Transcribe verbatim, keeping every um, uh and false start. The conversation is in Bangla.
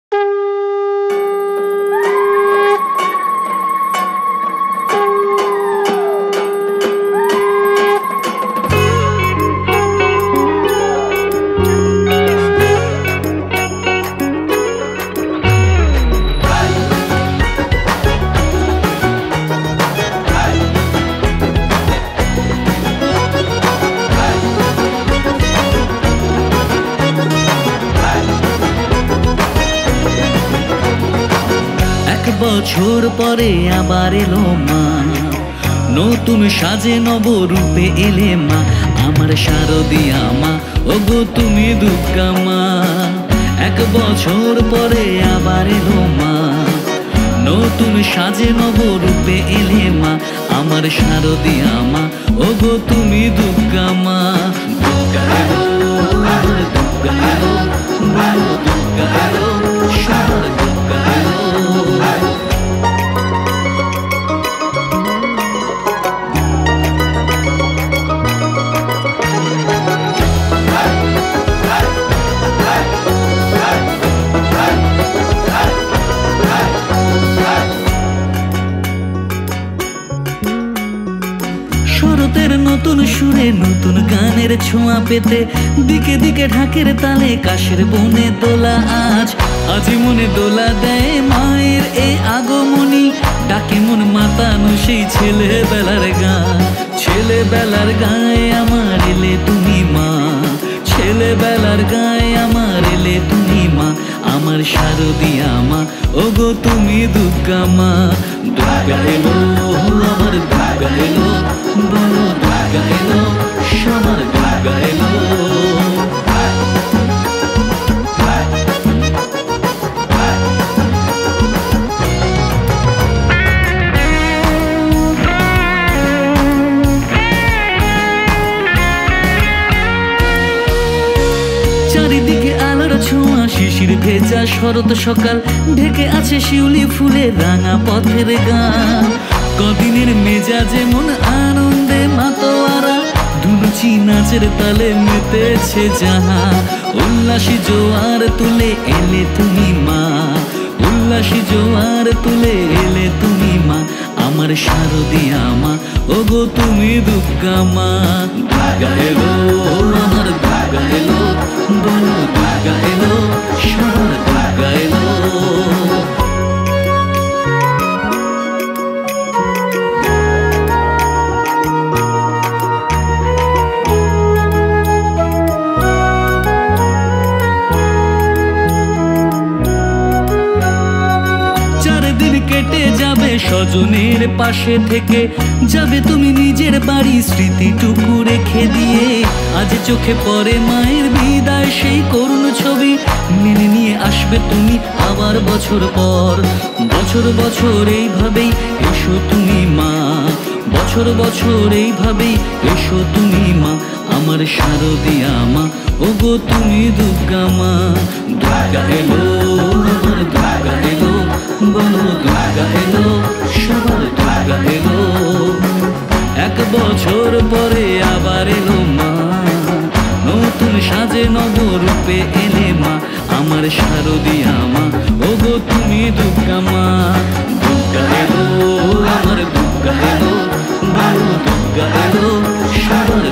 বছর পরে আবার এলো মা, নতুন সাজে নবরূপে এলে মা, আমার শারদিয়া মা, ওগো তুমি দুর্গা মা। এক বছর পরে আবার এলো মা, নতুন সাজে নবরূপে এলে মা, আমার শারদিয়া মা, ওগো তুমি দুর্গা মা। দুর্গা এলো, দুর্গা এলো, বলো দুর্গা এলো, সবার দুর্গা এলো। শরতের নতুন সুরে নতুন গানের ছোঁয়া পেতে দিকে দিকে ঢাকের তালে কাশের বনে দোলা আজ আজি মনে দোলা দেয় মায়ের এই আগমনী, ডাকে মন মাতানো সেই ছেলেবেলার গান। ছেলেবেলার গায়ে আমার এলে তুমি মা, ছেলেবেলার গায়ে আমার এলে তুমি মা, আমার শারদিয়া মা, ওগো তুমি দুর্গা মা। দুর্গা এলো, আমার দুর্গা এলো, বলো দুর্গা এলো, সবার দুর্গা এলো। চারিদিকে আলোর ছোঁয়া, শিশির ভেজা শরৎ সকাল, ঢেকে আছে শিউলি ফুলের রাঙা পথের গান। কদিনের মেজাজে মন আনন্দে মাতোয়ারা, ধুনুচি নাচের তালে মেতেছে যাহা, উল্লাসী জোয়ার তুলে এলে তুমি মা, উল্লাসী জোয়ার তুলে এলে তুমি মা, আমার শারদিয়া মা, ওগো তুমি দুর্গা মা। দুর্গা এলো, আমার দুর্গা এলো, বলো দুর্গা এলো, সবার দুর্গা এলো। কেটে যাবে স্বজনের পাশে থেকে, যাবে তুমি নিজের বাড়ি স্মৃতিটুকু রেখে দিয়ে, আজ চোখে পড়ে মায়ের বিদায় সেই করুণ ছবি, মেনে নিয়ে আসবে তুমি আবার বছর পর। বছর বছর এইভাবেই এসো তুমি মা, বছর বছর এইভাবেই এসো তুমি মা, আমার শারদিয়া মা, ওগো তুমি দুর্গা মা। দুর্গা এলো, আমার দুর্গা এলো, বলো দুর্গা এলো, সবার দুর্গা এলো। এক বছর পরে আবার এলো মা, নতুন সাজে নবরূপে এলে মা, আমার শারদিয়া মা, ওগো তুমি দুর্গা মা। দুর্গা এলো, আমার দুর্গা এলো, বলো দুর্গা এলো, সবার